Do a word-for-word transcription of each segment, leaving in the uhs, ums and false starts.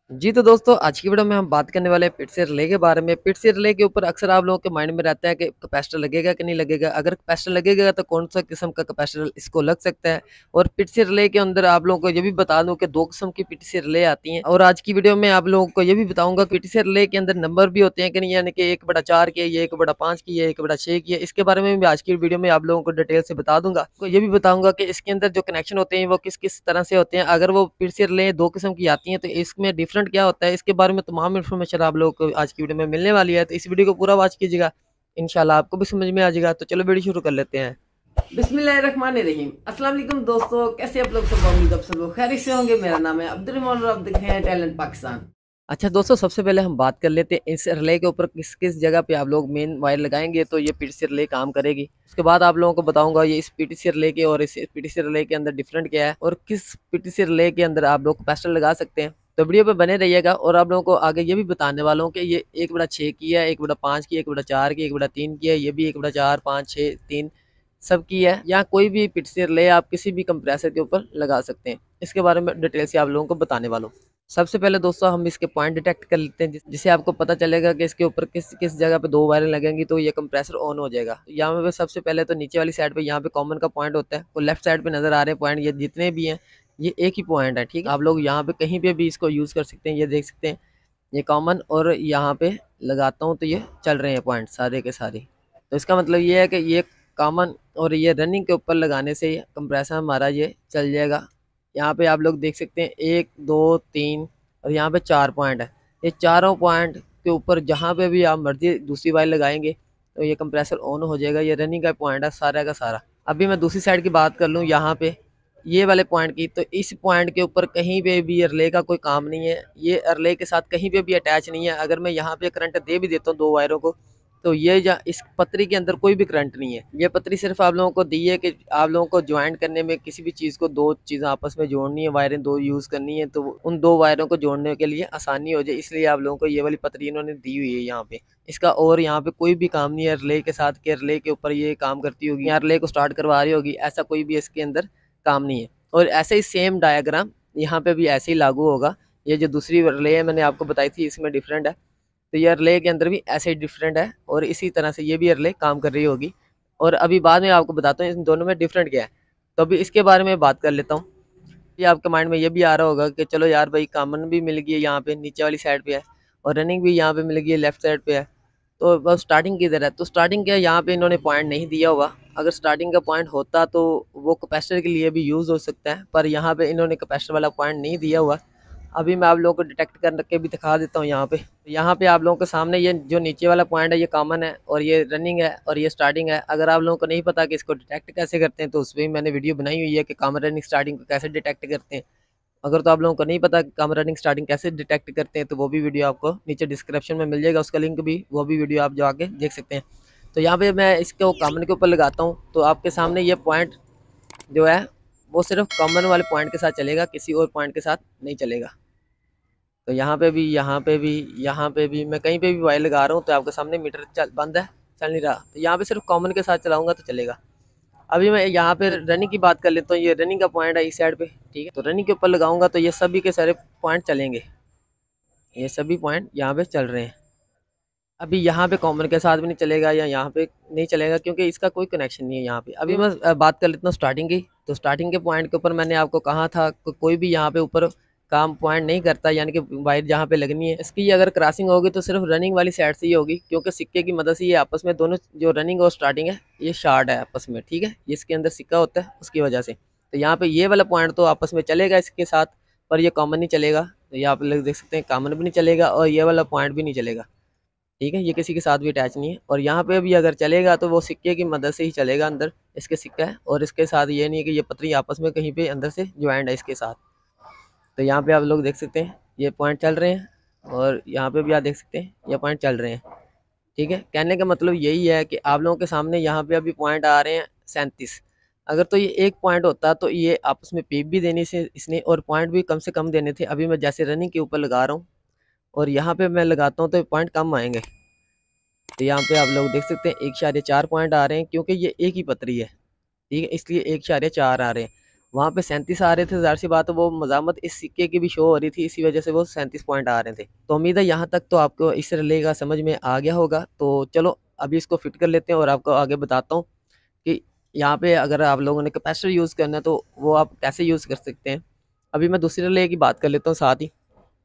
जी तो दोस्तों, आज की वीडियो में हम बात करने वाले हैं पिट से रिले के बारे में। पिट से रिले के ऊपर अक्सर आप लोगों के माइंड में रहता है कि कैपेसिटर लगेगा कि नहीं लगेगा। अगर कैपेसिटर लगेगा तो कौन सा किस्म का कैपेसिटर इसको लग सकता है। और पिट से रिले के अंदर आप लोगों को ये भी बता दूं कि दो किस्म की पिट से रिले आती हैं। और आज की वीडियो में आप लोगों को ये भी बताऊंगा पिट से रिले के अंदर नंबर भी होते हैं कि नहीं, यानी कि एक बड़ा चार की है, ये एक बड़ा पाँच की है, एक बड़ा छः की है। इसके बारे में भी आज की वीडियो में आप लोगों को डिटेल से बता दूंगा। तो ये भी बताऊंगा कि इसके अंदर जो कनेक्शन होते हैं वो किस किस तरह से होते हैं। अगर वो पिट से रिले दो किस्म की आती हैं तो इसमें डिफरेंट क्या होता है, इसके बारे में तमाम इन्फॉर्मेशन आप लोगों को आज की वीडियो में मिलने वाली है। तो इस वीडियो को पूरा वॉच कीजिएगा, इंशाल्लाह आपको भी समझ में आ जाएगा। तो चलो वीडियो शुरू कर लेते हैं। बिस्मिल्लाहिर्रहमानिर्रहीम। अस्सलाम वालेकुम दोस्तों, कैसे आप लोग सब? उम्मीद आप सब लोग खैरियत से होंगे। मेरा नाम है अब्दुर्रहमान और आप देख रहे हैं टैलेंट पाकिस्तान। अच्छा दोस्तों, सबसे पहले हम बात कर लेते हैं इस रिले के ऊपर किस किस जगह पे आप लोग मेन वायर लगाएंगे तो ये पीटीसी रिले काम करेगी। उसके बाद आप लोगों को बताऊंगा ये इस पीटीसी रिले के और इस पीटीसी रिले के अंदर डिफरेंट क्या है और किस पीटीसी रिले के अंदर आप लोग कैपेसिटर लगा सकते हैं। तो वीडियो पे बने रहिएगा। और आप लोगों को आगे ये भी बताने वाला हूँ कि ये एक बड़ा छः की है, एक बड़ा पाँच की, एक बड़ा चार की, एक बड़ा तीन की है, ये भी एक बड़ा चार पाँच छः तीन सबकी है। या कोई भी पीटीसी रिले आप किसी भी कंप्रेसर के ऊपर लगा सकते हैं। इसके बारे में डिटेल से आप लोगों को बताने वाला हूँ। सबसे पहले दोस्तों हम इसके पॉइंट डिटेक्ट कर लेते हैं, जिससे आपको पता चलेगा कि इसके ऊपर किस किस जगह पे दो वायरें लगेंगी तो ये कंप्रेसर ऑन हो जाएगा। यहाँ पे सबसे पहले तो नीचे वाली साइड पे यहाँ पे कॉमन का पॉइंट होता है, वो लेफ्ट साइड पे नजर आ रहे हैं पॉइंट, ये जितने भी हैं ये एक ही पॉइंट है। ठीक है, आप लोग यहाँ पे कहीं पे भी इसको यूज कर सकते हैं। ये देख सकते हैं ये कॉमन, और यहाँ पे लगाता हूँ तो ये चल रहे हैं पॉइंट सारे के सारे। तो इसका मतलब ये है कि ये कॉमन और ये रनिंग के ऊपर लगाने से कंप्रेसर हमारा ये चल जाएगा। यहाँ पे आप लोग देख सकते हैं एक दो तीन और यहाँ पे चार पॉइंट है। ये चारों पॉइंट के ऊपर जहाँ पे भी आप मर्जी दूसरी वायर लगाएंगे तो ये कंप्रेसर ऑन हो जाएगा। ये रनिंग का पॉइंट है सारा का सारा। अभी मैं दूसरी साइड की बात कर लूँ, यहाँ पे ये वाले पॉइंट की, तो इस पॉइंट के ऊपर कहीं पे भी रिले का कोई काम नहीं है। ये रिले के साथ कहीं पे भी अटैच नहीं है। अगर मैं यहाँ पे करंट दे भी देता हूँ दो वायरों को तो ये जा इस पतरी के अंदर कोई भी करंट नहीं है। ये पतरी सिर्फ आप लोगों को दी है कि आप लोगों को ज्वाइंट करने में किसी भी चीज़ को दो चीज़ें आपस में जोड़नी है, वायरें दो यूज़ करनी है तो उन दो वायरों को जोड़ने के लिए आसानी हो जाए, इसलिए आप लोगों को ये वाली पतरी इन्होंने दी हुई है यहाँ पे। इसका और यहाँ पे कोई भी काम नहीं है रिले के साथ कि रिले के ऊपर ये काम करती होगी या रिले को स्टार्ट करवा रही होगी, ऐसा कोई भी इसके अंदर काम नहीं है। और ऐसे ही सेम डायग्राम यहाँ पे भी ऐसे ही लागू होगा। ये जो दूसरी रिले है मैंने आपको बताई थी इसमें डिफरेंट है, तो ये रिले के अंदर भी ऐसे ही डिफरेंट है और इसी तरह से ये भी रिले काम कर रही होगी। और अभी बाद में आपको बताता हूँ इन दोनों में डिफरेंट क्या है। तो अभी इसके बारे में बात कर लेता हूँ। ये आपके माइंड में ये भी आ रहा होगा कि चलो यार भाई, कॉमन भी मिल गई है यहाँ पे नीचे वाली साइड पे है और रनिंग भी यहाँ पे मिल गई है लेफ्ट साइड पे है, तो अब स्टार्टिंग किधर है? तो स्टार्टिंग क्या है, यहाँ पे इन्होंने पॉइंट नहीं दिया हुआ। अगर स्टार्टिंग का पॉइंट होता तो वो कैपेसिटर के लिए भी यूज़ हो सकता है, पर यहाँ पे इन्होंने कैपेसिटर वाला पॉइंट नहीं दिया हुआ। अभी मैं आप लोगों को डिटेक्ट करके भी दिखा देता हूँ। यहाँ पे यहाँ पे आप लोगों के सामने ये जो नीचे वाला पॉइंट है ये कॉमन है और ये रनिंग है और ये स्टार्टिंग है। अगर आप लोगों को नहीं पता कि इसको डिटेक्ट कैसे करते हैं तो उस पर मैंने वीडियो बनाई हुई है कि कॉमन रनिंग स्टार्टिंग को कैसे डिटेक्ट करते हैं। अगर तो आप लोगों को नहीं पता कॉमन रनिंग स्टार्टिंग कैसे डिटेक्ट करते हैं तो वो भी वीडियो आपको नीचे डिस्क्रिप्शन में मिल जाएगा, उसका लिंक भी, वो भी वीडियो आप जाके देख सकते हैं। तो यहाँ पे मैं इसको कॉमन के ऊपर लगाता हूँ तो आपके सामने ये पॉइंट जो है वो सिर्फ कॉमन वाले पॉइंट के साथ चलेगा, किसी और पॉइंट के साथ नहीं चलेगा। तो यहाँ पे भी यहाँ पे भी यहाँ पे भी मैं कहीं पे भी वायर लगा रहा हूँ तो आपके सामने मीटर चल बंद है, चल नहीं रहा। तो यहाँ पे सिर्फ कॉमन के साथ चलाऊंगा तो चलेगा। अभी मैं यहाँ पे रनिंग की बात कर लेता हूँ। ये रनिंग का पॉइंट है इस साइड पे, ठीक है। तो रनिंग के ऊपर लगाऊंगा तो ये सभी के सारे पॉइंट चलेंगे, ये सभी पॉइंट यहाँ पे चल रहे हैं। अभी यहाँ पे कॉमन के साथ भी नहीं चलेगा या यहाँ पे नहीं चलेगा क्योंकि इसका कोई कनेक्शन नहीं है यहाँ पे। अभी मैं अ, बात कर लेता हूँ स्टार्टिंग की। तो स्टार्टिंग के पॉइंट के ऊपर मैंने आपको कहा था को, कोई भी यहाँ पे ऊपर काम पॉइंट नहीं करता, यानी कि वायर जहाँ पे लगनी है इसकी अगर क्रॉसिंग होगी तो सिर्फ रनिंग वाली साइड से ही होगी, क्योंकि सिक्के की मदद से ये आपस में दोनों जो रनिंग और स्टार्टिंग है ये शार्ट है आपस में, ठीक है। इसके अंदर सिक्का होता है उसकी वजह से। तो यहाँ पे ये वाला पॉइंट तो आपस में चलेगा इसके साथ, पर ये कॉमन नहीं चलेगा। तो ये आप लोग देख सकते हैं कॉमन भी नहीं चलेगा और ये वाला पॉइंट भी नहीं चलेगा, ठीक है। ये किसी के साथ भी अटैच नहीं है। और यहाँ पे भी अगर चलेगा तो वो सिक्के की मदद से ही चलेगा, अंदर इसके सिक्का है और इसके साथ ये नहीं है कि ये पतरी आपस में कहीं पे अंदर से ज्वाइंट है इसके साथ। तो यहाँ पे आप लोग देख सकते हैं ये पॉइंट चल रहे हैं और यहाँ पे भी आप देख सकते हैं ये पॉइंट चल रहे हैं, ठीक है। कहने का मतलब यही है कि आप लोगों के सामने यहाँ पे अभी पॉइंट आ रहे हैं सैंतीस। अगर तो ये एक पॉइंट होता तो ये आपस में पीप भी देनी से इसने और पॉइंट भी कम से कम देने थे। अभी मैं जैसे रनिंग के ऊपर लगा रहा हूँ और यहाँ पे मैं लगाता हूँ तो पॉइंट कम आएंगे। तो यहाँ पे आप लोग देख सकते हैं एक इशारे चार पॉइंट आ रहे हैं क्योंकि ये एक ही पतरी है, ठीक है, इसलिए एक इशारे चार आ रहे हैं। वहाँ पे सैंतीस आ रहे थे, ज़ाहिर सी बात है वो मज़ामत इस सिक्के की भी शो हो रही थी, इसी वजह से वो सैंतीस पॉइंट आ रहे थे। तो उम्मीद है यहाँ तक तो आपको इस रिले का समझ में आ गया होगा। तो चलो अभी इसको फिट कर लेते हैं और आपको आगे बताता हूँ कि यहाँ पे अगर आप लोगों ने कैपेसिटर यूज़ करना है तो वो आप कैसे यूज़ कर सकते हैं। अभी मैं दूसरे रिले की बात कर लेता हूँ साथ ही।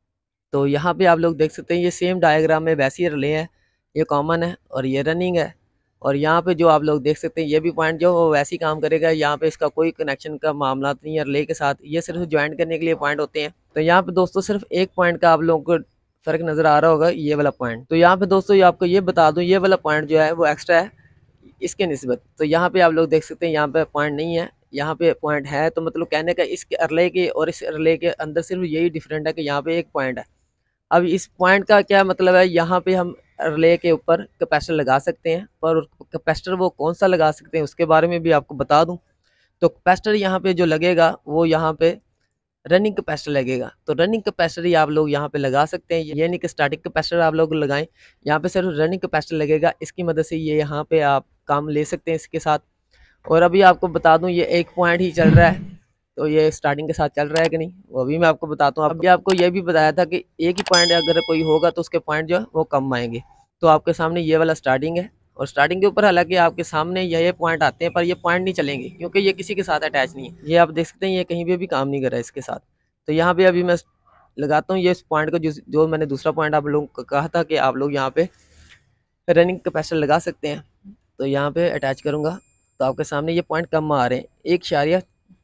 तो यहाँ पे आप लोग देख सकते हैं ये सेम डायग्राम में वैसी ही रिले है, ये कॉमन है और ये रनिंग है। और यहाँ पे जो आप लोग देख सकते हैं ये भी पॉइंट जो वो वैसे ही काम करेगा, यहाँ पे इसका कोई कनेक्शन का मामला नहीं है रिले के साथ, ये सिर्फ ज्वाइन करने के लिए पॉइंट होते हैं। तो यहाँ पे दोस्तों सिर्फ एक पॉइंट का आप लोगों को फ़र्क नज़र आ रहा होगा, ये वाला पॉइंट। तो यहाँ पे दोस्तों ये आपको ये बता दूँ, ये वाला पॉइंट जो है वो एक्स्ट्रा है इसके निस्बत। तो यहाँ पे आप लोग देख सकते हैं यहाँ पे पॉइंट नहीं है, यहाँ पे पॉइंट है। तो मतलब कहने का इस रिले के और इस रिले के अंदर सिर्फ यही डिफरेंट है कि यहाँ पे एक पॉइंट है। अब इस पॉइंट का क्या मतलब है, यहाँ पे हम रिले के ऊपर कैपेसिटर लगा सकते हैं, पर कैपेसिटर वो कौन सा लगा सकते हैं उसके बारे में भी आपको बता दूं। तो कैपेसिटर यहाँ पे जो लगेगा वो यहाँ पे रनिंग कैपेसिटर लगेगा। तो रनिंग कैपेसिटर ही आप लोग यहाँ पे लगा सकते हैं, ये नहीं कि स्टैटिक कैपेसिटर आप लोग लगाएं। यहाँ पे सिर्फ रनिंग कैपेसिटर लगेगा, इसकी मदद से ये यहाँ पे आप काम ले सकते हैं इसके साथ। और अभी आपको बता दूं ये एक पॉइंट ही चल रहा है, तो ये स्टार्टिंग के साथ चल रहा है कि नहीं वो भी मैं आपको बताता हूँ। अभी आपको ये भी बताया था कि एक ही पॉइंट अगर कोई होगा तो उसके पॉइंट जो है वो कम आएंगे। तो आपके सामने ये वाला स्टार्टिंग है और स्टार्टिंग के ऊपर हालांकि आपके सामने ये ये पॉइंट आते हैं, पर ये पॉइंट नहीं चलेंगे क्योंकि ये किसी के साथ अटैच नहीं है। ये आप देख सकते हैं ये कहीं पे भी काम नहीं कर रहा है इसके साथ। तो यहाँ पे अभी मैं लगाता हूँ ये इस पॉइंट को, जो जो मैंने दूसरा पॉइंट आप लोगों को कहा था कि आप लोग यहाँ पे रनिंग कैपेसिटर लगा सकते हैं। तो यहाँ पे अटैच करूँगा तो आपके सामने ये पॉइंट कम आ रहे हैं, एक शारिया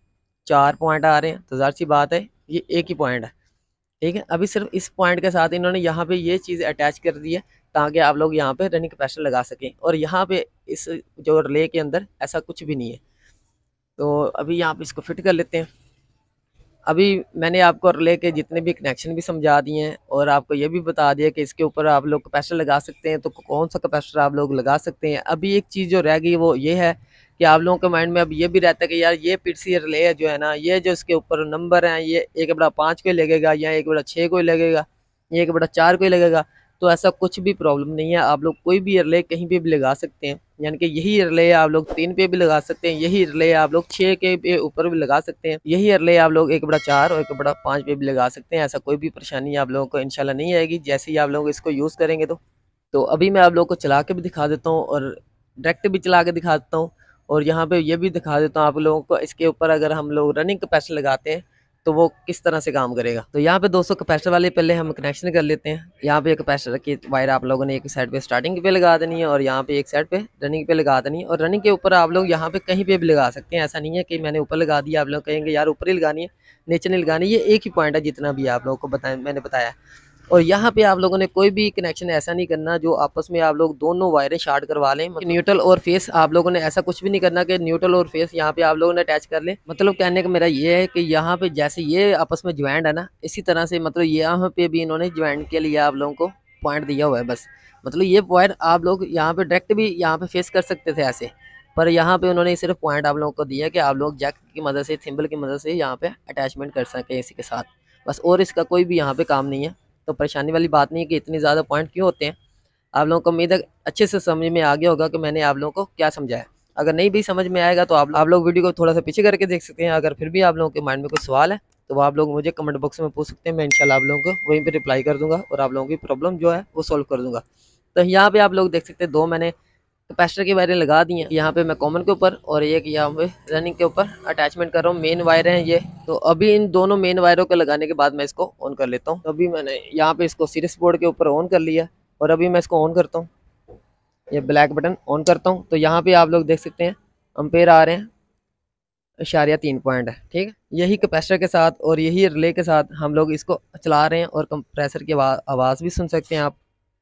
चार पॉइंट आ रहे हैं। तो ज़ाहिर सी बात है ये एक ही पॉइंट है, ठीक है। अभी सिर्फ इस पॉइंट के साथ इन्होंने यहाँ पे ये चीज़ अटैच कर दी है ताकि आप लोग यहाँ पे रनिंग कैपेसिटर लगा सकें। और यहाँ पे इस जो रिले के अंदर ऐसा कुछ भी नहीं है। तो अभी यहाँ पे इसको फिट कर लेते हैं। अभी मैंने आपको रिले के जितने भी कनेक्शन भी समझा दिए हैं और आपको ये भी बता दिया कि इसके ऊपर आप लोग कैपेसिटर लगा सकते हैं, तो कौन सा कैपेसिटर आप लोग लगा सकते हैं। अभी एक चीज़ जो रह गई वो ये है कि आप लोगों के माइंड में अब ये भी रहता है कि यार ये पीसी रिले जो है ना, ये जो इसके ऊपर नंबर हैं ये एक बड़ा पाँच को लगेगा या एक बड़ा छः को लगेगा, ये एक बड़ा चार को लगेगा। तो ऐसा कुछ भी प्रॉब्लम नहीं है, आप लोग कोई भी रिले कहीं पे भी लगा सकते हैं। यानी कि यही रिले आप लोग तीन पे भी लगा सकते हैं, यही रिले आप लोग छः के ऊपर भी लगा सकते हैं, यही रिले आप लोग एक बड़ा चार और एक बड़ा पाँच पे भी लगा सकते हैं। ऐसा कोई भी परेशानी आप लोगों को इंशाल्लाह नहीं आएगी जैसे ही आप लोग इसको यूज़ करेंगे। तो तो अभी मैं आप लोग को चला के भी दिखा देता हूँ और डायरेक्ट भी चला के दिखा देता हूँ और यहाँ पे ये भी दिखा देता हूँ आप लोगों को इसके ऊपर अगर हम लोग रनिंग कैपेसिटर लगाते हैं तो वो किस तरह से काम करेगा। तो यहाँ पे दोस्तों कैपेसिटर वाले पहले हम कनेक्शन कर लेते हैं। यहाँ पे कैपेसिटर की वायर आप लोगों ने एक साइड पे स्टार्टिंग पे लगा देनी है और यहाँ पे एक साइड पे रनिंग पे लगा देनी है। और रनिंग के ऊपर आप लोग यहाँ पे कहीं पे भी लगा सकते हैं, ऐसा नहीं है कि मैंने ऊपर लगा दिया आप लोग कहेंगे यार ऊपर ही लगानी है नीचे नहीं लगानी। ये एक ही पॉइंट है जितना भी आप लोगों को बताया मैंने बताया। और यहाँ पे आप लोगों ने कोई भी कनेक्शन ऐसा नहीं करना जो आपस में आप लोग दोनों वायरें शार्ट करवा लें। मतलब न्यूट्रल और फेस आप लोगों ने ऐसा कुछ भी नहीं करना कि न्यूट्रल और फेस यहाँ पे आप लोगों ने अटैच कर लें। मतलब कहने का मेरा ये है कि यहाँ पे जैसे ये आपस में ज्वाइंट है ना, इसी तरह से मतलब यहाँ पे भी इन्होंने ज्वाइंट के लिए आप लोगों को पॉइंट दिया हुआ है बस। मतलब ये पॉइंट आप लोग यहाँ पे डायरेक्ट भी यहाँ पे फेस कर सकते थे ऐसे, पर यहाँ पे उन्होंने सिर्फ पॉइंट आप लोगों को दिया कि आप लोग जैक की मदद से थिम्बल की मदद से यहाँ पे अटैचमेंट कर सकें इसी के साथ बस। और इसका कोई भी यहाँ पे काम नहीं है। तो परेशानी वाली बात नहीं है कि इतनी ज़्यादा पॉइंट क्यों होते हैं। आप लोगों को उम्मीद है अच्छे से समझ में आ गया होगा कि मैंने आप लोगों को क्या समझाया। अगर नहीं भी समझ में आएगा तो आप आप लोग वीडियो को थोड़ा सा पीछे करके देख सकते हैं। अगर फिर भी आप लोगों के माइंड में कोई सवाल है तो वो आप लोग मुझे कमेंट बॉक्स में पूछ सकते हैं, मैं इंशाल्लाह आप लोगों को वहीं पर रिप्लाई कर दूंगा और आप लोगों की प्रॉब्लम जो है वो सॉल्व कर दूंगा। तो यहाँ पे आप लोग देख सकते हैं दो मैंने कैपेसिटर की वायरें लगा दी हैं, यहाँ पे मैं कॉमन के ऊपर और एक यहाँ पे रनिंग के ऊपर अटैचमेंट कर रहा हूँ। मेन वायर हैं ये। तो अभी इन दोनों मेन वायरों को लगाने के बाद मैं इसको ऑन कर लेता हूँ। तो अभी मैंने यहाँ पे इसको सीरीज बोर्ड के ऊपर ऑन कर लिया और अभी मैं इसको ऑन करता हूँ, ये ब्लैक बटन ऑन करता हूँ। तो यहाँ पे आप लोग देख सकते हैं अम्पेयर आ रहे हैं, इशारिया तीन पॉइंट है, ठीक है। यही कैपेसिटर के साथ और यही रिले के साथ हम लोग इसको चला रहे हैं और कंप्रेसर की आवाज़ भी सुन सकते हैं आप,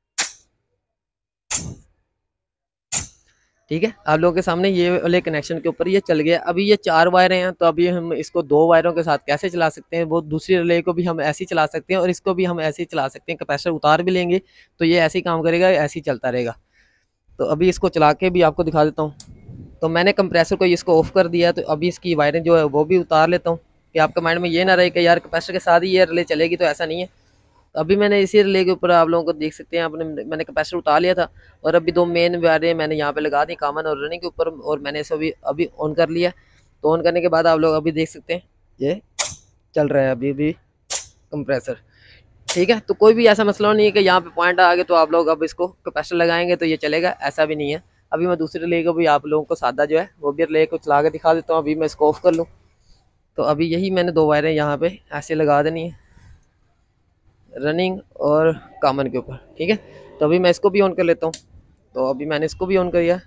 ठीक है। आप लोगों के सामने ये वाले कनेक्शन के ऊपर ये चल गया। अभी ये चार वायरें हैं तो अभी हम इसको दो वायरों के साथ कैसे चला सकते हैं, वो दूसरी रिले को भी हम ऐसे ही चला सकते हैं और इसको भी हम ऐसे ही चला सकते हैं। कैपेसिटर उतार भी लेंगे तो ये ऐसे ही काम करेगा, ऐसे ही चलता रहेगा। तो अभी इसको चला के भी आपको दिखा देता हूँ। तो मैंने कंप्रेसर को इसको ऑफ कर दिया, तो अभी इसकी वायरें जो है वो भी उतार लेता हूँ कि आपके माइंड में ये ना रहे कि यार कैपेसिटर के साथ ही ये रिले चलेगी, तो ऐसा नहीं है। अभी मैंने इसी रिले के ऊपर आप लोगों को देख सकते हैं आपने मैंने कैपेसिटर उतार लिया था और अभी दो मेन वायरें मैंने यहाँ पे लगा दी कॉमन और रनिंग के ऊपर और मैंने इसे अभी अभी ऑन कर लिया। तो ऑन करने के बाद आप लोग अभी देख सकते हैं ये चल रहा है अभी भी कंप्रेसर, ठीक है। तो कोई भी ऐसा मसला नहीं है कि यहाँ पे पॉइंट आ गए तो आप लोग अब इसको कैपेसिटर लगाएंगे तो ये चलेगा, ऐसा भी नहीं है। अभी मैं दूसरे रिले को भी आप लोगों को सादा जो है वो भी रिले को चला के दिखा देता हूँ। अभी मैं इसको ऑफ कर लूँ तो अभी यही मैंने दो वायरें यहाँ पे ऐसे लगा देनी है रनिंग और कॉमन के ऊपर, ठीक है। तो अभी मैं इसको भी ऑन कर लेता हूँ। तो अभी मैंने इसको भी ऑन कर दिया,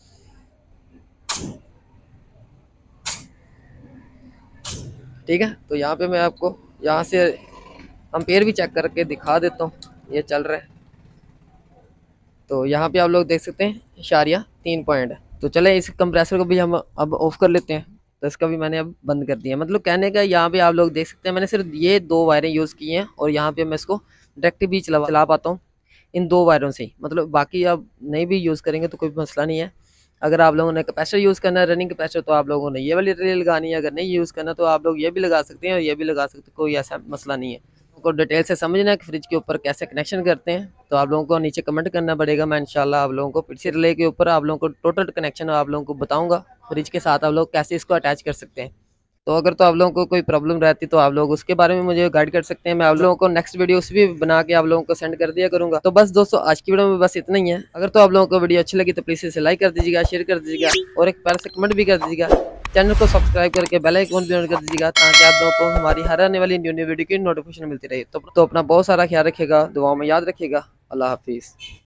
ठीक है। तो यहाँ पे मैं आपको यहाँ से एम्पेयर भी चेक करके दिखा देता हूँ, ये चल रहा है। तो यहाँ पे आप लोग देख सकते हैं इशारिया तीन पॉइंट है। तो चले इस कंप्रेसर को भी हम अब ऑफ कर लेते हैं। तो इसका भी मैंने अब बंद कर दिया, मतलब कहने का यहाँ पे आप लोग देख सकते हैं मैंने सिर्फ ये दो वायरें यूज़ की हैं और यहाँ पे मैं इसको डायरेक्ट भी चला चला पाता हूँ इन दो वायरों से ही, मतलब बाकी आप नहीं भी यूज़ करेंगे तो कोई मसला नहीं है। अगर आप लोगों ने कैपेसिटर यूज़ करना है रनिंग कैपेसिटर तो आप लोगों ने ये वाली रिले लगानी है, अगर नहीं यूज़ करना तो आप लोग ये भी लगा सकते हैं और ये भी लगा सकते हैं, कोई ऐसा मसला नहीं है। को डिटेल से समझना है कि फ्रिज के ऊपर कैसे कनेक्शन करते हैं तो आप लोगों को नीचे कमेंट करना पड़ेगा। मैं इंशाल्लाह आप लोगों को पिछले रिले के ऊपर आप लोगों को टोटल कनेक्शन आप लोगों को बताऊंगा फ्रिज के साथ आप लोग कैसे इसको अटैच कर सकते हैं। तो अगर तो आप लोगों को कोई प्रॉब्लम रहती तो आप लोग उसके बारे में मुझे गाइड कर सकते हैं। मैं आप लोगों को नेक्स्ट वीडियोस भी बना के आप लोगों को सेंड कर दिया करूंगा। तो बस दोस्तों आज की वीडियो में बस इतना ही है। अगर तो आप लोगों को वीडियो अच्छी लगी तो प्लीज़ इसे लाइक कर दीजिएगा, शेयर कर दीजिएगा और एक प्यारा से कमेंट भी कर दीजिएगा। चैनल को सब्सक्राइब करके बेल आइकन भी ऑन कर दीजिएगा ताकि आप लोगों को हमारी हर आने वाली न्यू न्यू वीडियो की नोटिफिकेशन मिलती रहे। तो, तो अपना बहुत सारा ख्याल रखिएगा, दुआओं में याद रखिएगा। अल्लाह हाफिज़।